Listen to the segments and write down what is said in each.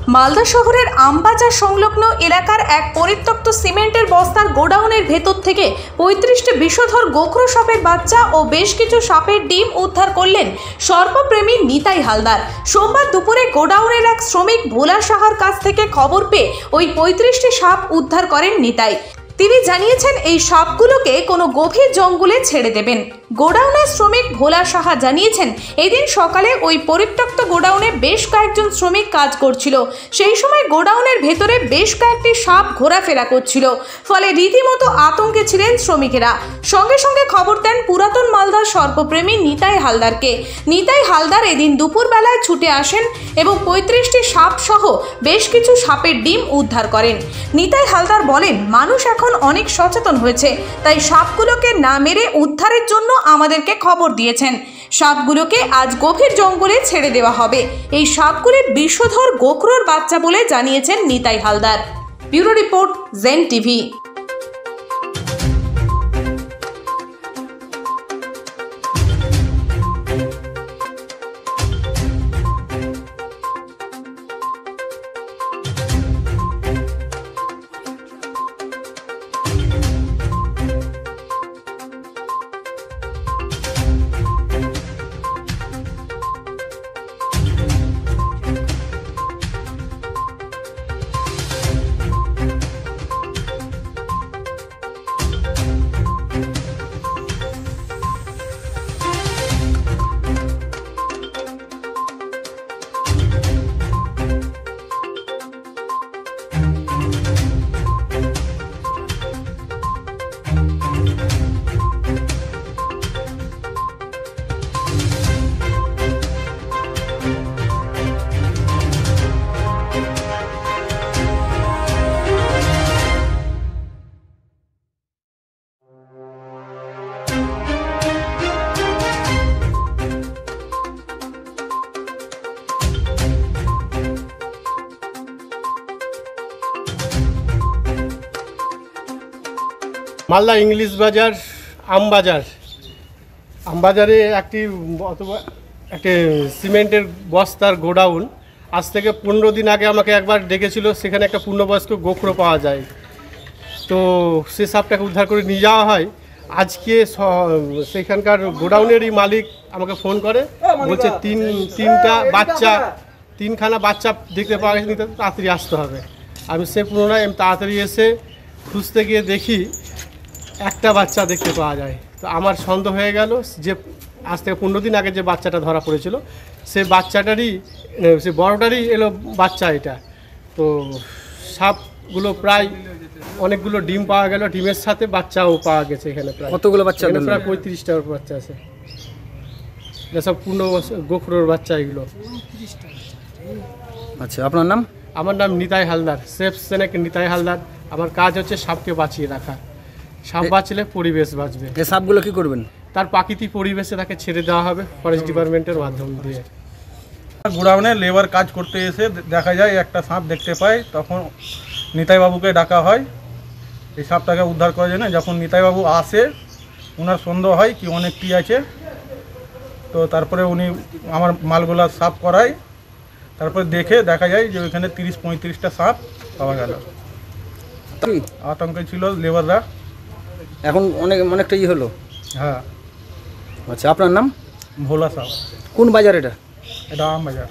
মালদা শহরের আমবাজার সংলগ্ন এলাকার এক পরিত্যক্ত সিমেন্টের বস্তার গোডাউনের ভেতর থেকে ৩৫টি বিষধর গোখরো সাপের বাচ্চা ও বেশ কিছু সাপের ডিম উদ্ধার করলেন সর্পপ্রেমী নিতাই হালদার। সোমবার দুপুরে গোডাউনের এক শ্রমিক ভোলা সাহার কাছ থেকে খবর পেয়ে ওই ৩৫টি সাপ উদ্ধার করেন নিতাই। তিনি জানিয়েছেন এই সাপগুলোকে কোনো গভীর জঙ্গলে ছেড়ে দেবেন। গোডাউনের শ্রমিক ভোলা সাহা জানিয়েছেন এদিন সকালে ওই পরিত্যক্ত গোডাউনে বেশ কয়েকজন শ্রমিক কাজ করছিল। সেই সময় গোডাউনের ভেতরে বেশ কয়েকটি সাপ ঘোরাফেরা করছিল, ফলে রীতিমতো আতঙ্কে ছিলেন শ্রমিকেরা। সঙ্গে সঙ্গে খবর দেন পুরাতন মালদার সর্পপ্রেমী নিতাই হালদারকে। নিতাই হালদার এদিন দুপুরবেলায় ছুটে আসেন এবং ৩৫টি সাপ সহ বেশ কিছু সাপের ডিম উদ্ধার করেন। নিতাই হালদার বলেন, মানুষ এখন অনেক সচেতন হয়েছে, তাই সাপগুলোকে না মেরে উদ্ধারের জন্য আমাদেরকে খবর দিয়েছেন। সাপগুলোকে আজ গভীর জঙ্গলে ছেড়ে দেওয়া হবে। এই সাপগুলি বিষধর গোখরোর বাচ্চা বলে জানিয়েছেন Nitai Haldar. Bureau report, Zee TV. Malda English Bazar আমবাজারে একটি সিমেন্টের বস্তার গোডাউন আজ থেকে 15 দিন আগে আমাকে একবার ডেকেছিল। সেখানে একটা পূর্ণবয়স্ক গোখরো পাওয়া যায়, তো সে সাপটাকে উদ্ধার করে নিয়ে যাওয়া হয়। আজকে সেখানকার গোডাউনেরই মালিক আমাকে ফোন করে, বলছে তিনখানা বাচ্চা দেখতে পাওয়া গেছে, তাড়াতাড়ি আসতে হবে। আমি সে পুনরায় তাড়াতাড়ি এসে খুঁজতে গিয়ে দেখি একটা বাচ্চা দেখতে পাওয়া যায়। তো আমার সন্দেহ হয়ে গেল যে আজ থেকে 15 দিন আগে যে বাচ্চাটা ধরা পড়েছিল সে বড়টারই এলো বাচ্চা এটা। তো সাপগুলো প্রায় অনেকগুলো ডিম পাওয়া গেল, ডিমের সাথে বাচ্চাও পাওয়া গেছে। এখানে প্রায় কতগুলো বাচ্চা? প্রায় 35টার বাচ্চা আছে। এসব পূর্ণ গোখরোর বাচ্চা এগুলো। আচ্ছা, আপনার নাম? আমার নাম নিতাই হালদার, সেফ সেনেক নিতাই হালদার। আমার কাজ হচ্ছে সাপকে বাঁচিয়ে রাখা। সাপ বাঁচলে পরিবেশ বাঁচবে। এই সাপগুলো কি করবেন? তার প্রাকৃতিক পরিবেশে তাকে ছেড়ে দেওয়া হবে ফরেস্ট ডিপার্টমেন্টের মাধ্যম দিয়ে। গোডাউনে লেবার কাজ করতে এসে দেখা যায় একটা সাপ দেখতে পায়, তখন নিতাইবাবুকে ডাকা হয় এই সাপটাকে উদ্ধার করার জন্য। যখন নিতাইবাবু আসে, ওনার সন্দেহ হয় কি অনেকটি আছে, তো তারপরে উনি আমার মালগুলা সাফ করায়। তারপরে দেখা যায় যে ওইখানে 30-35টা সাপ পাওয়া গেল। আতঙ্কে ছিল লেবাররা। এখন অনেকটা হলো। হ্যাঁ। আচ্ছা, আপনার নাম? ভোলা সাপ। কোন বাজার এটা? এটা আমবাজার।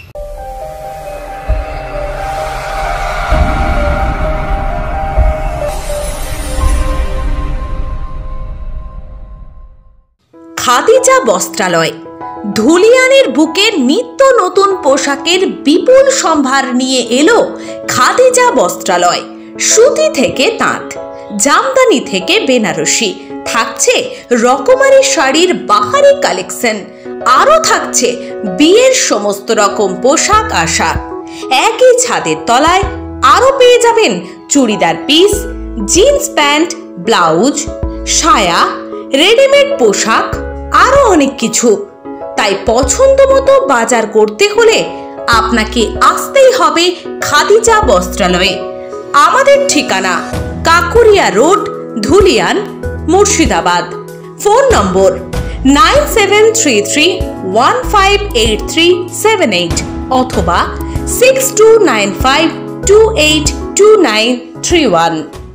খাদিজা বস্ত্রালয় ধুলিয়ানের বুকে নিত্য নতুন পোশাকের বিপুল সম্ভার নিয়ে এলো খাদিজা বস্ত্রালয়। সুতি থেকে তাঁত, জামদানি থেকে বেনারসি, থাকছে রকমারি শাড়ির বাহারি কালেকশন, আরও থাকছে বিয়ের সমস্ত রকম পোশাক আশাক। একই ছাদের তলায় আরও পেয়ে যাবেন churidar piece, jeans pant, blouse, সায়া, রেডিমেড পোশাক, আরও অনেক কিছু। তাই পছন্দ মতো বাজার করতে হলে আপনাকে আসতেই হবে খাদিজা বস্ত্রালয়ে। আমাদের ঠিকানা Kakuria road, Dhulian, Murshidabad. Phone number 9733158378 অথবা 6295282931।